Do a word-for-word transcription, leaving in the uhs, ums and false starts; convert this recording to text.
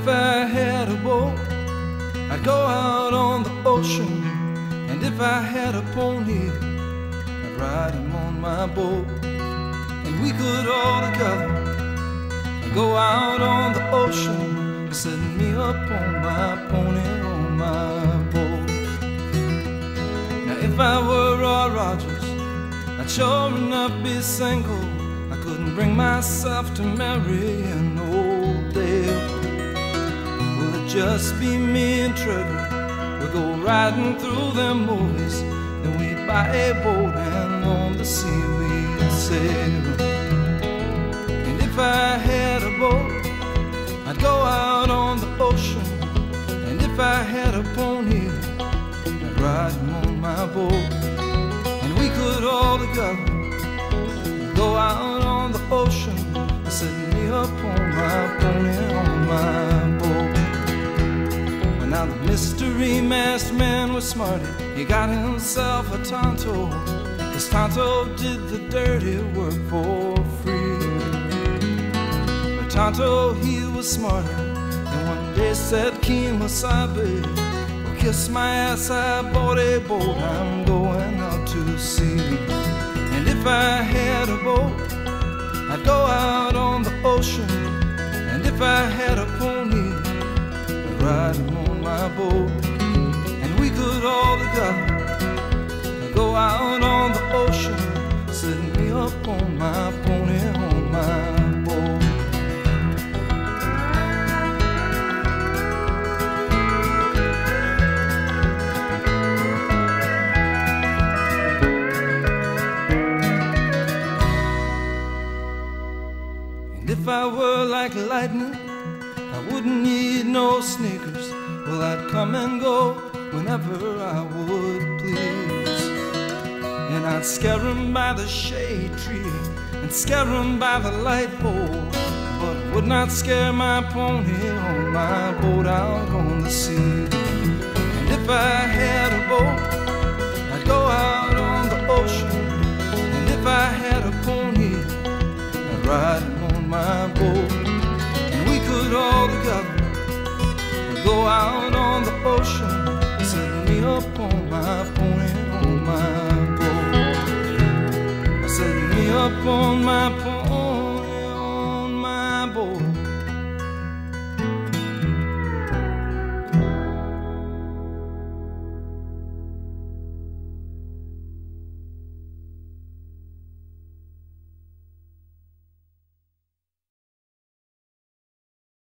if I had a boat, I'd go out on the ocean. And if I had a pony, I'd ride him on my boat. And we could all together go out on the ocean, setting me up on my pony, on my boat. Now if I were Roy Rogers, I'd sure enough be single. I couldn't bring myself to marry an old Dale. Will it just be me and Trevor? We'd go riding through them movies, then we'd buy a boat and on the sea we'd sail. And if I had a boat, I'd go out on the ocean. And if I had a pony, I'd ride him on my boat. And we could all together go out on the ocean, setting me up on my pony, on my boat. But now the mystery masked man was smarty. He got himself a Tonto, 'cause Tonto did the dirty work for free. But Tonto, he was smarter, and one day said, Kemosabe, well, kiss my ass, I bought a boat, I'm going out to sea. And if I had a boat, I'd go out on the ocean. And if I had a pony, I'd ride him on my boat. And we could all together go out on the ocean, setting me up on my pony, on my boat. And if I were like lightning, I wouldn't need no sneakers. Well, I'd come and go whenever I would please. And I'd scare 'em by the shade tree and scare 'em by the light pole, but would not scare my pony on my boat out on the sea. And if I had a boat, I'd go out on the ocean. And if I had a pony, I'd ride him on my boat. And we could all together go out on the ocean, setting me up on my pony, on my boat. Setting me up on my pony.